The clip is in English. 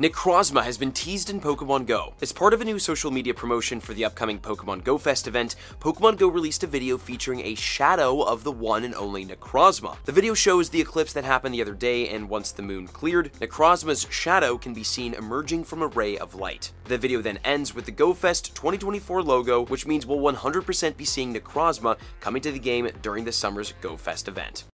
NECROZMA has been teased in Pokémon GO. As part of a new social media promotion for the upcoming Pokémon GO Fest event, Pokémon GO released a video featuring a shadow of the one and only NECROZMA. The video shows the eclipse that happened the other day, and once the moon cleared, NECROZMA's shadow can be seen emerging from a ray of light. The video then ends with the GO Fest 2024 logo, which means we'll 100% be seeing NECROZMA coming to the game during the summer's GO Fest event.